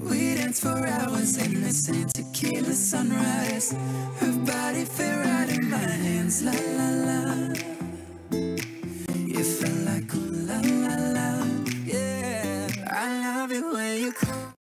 We danced for hours in the sand, tequila sunrise. Her body fit right in my hands, la la la. You feel like ooh la la la, yeah. I love it when you call.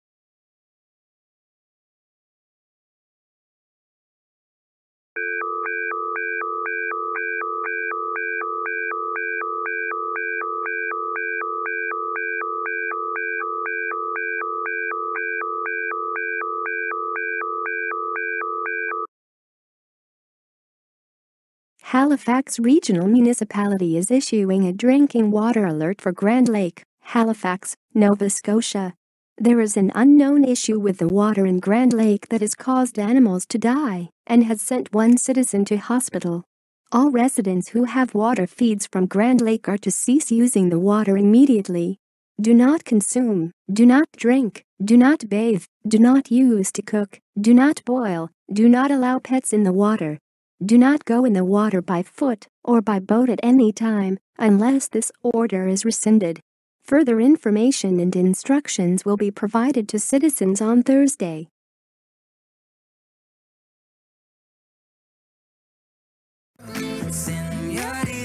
Halifax Regional Municipality is issuing a drinking water alert for Grand Lake, Halifax, Nova Scotia. There is an unknown issue with the water in Grand Lake that has caused animals to die and has sent one citizen to hospital. All residents who have water feeds from Grand Lake are to cease using the water immediately. Do not consume, do not drink, do not bathe, do not use to cook, do not boil, do not allow pets in the water. Do not go in the water by foot or by boat at any time unless this order is rescinded. Further information and instructions will be provided to citizens on Thursday. Señorita.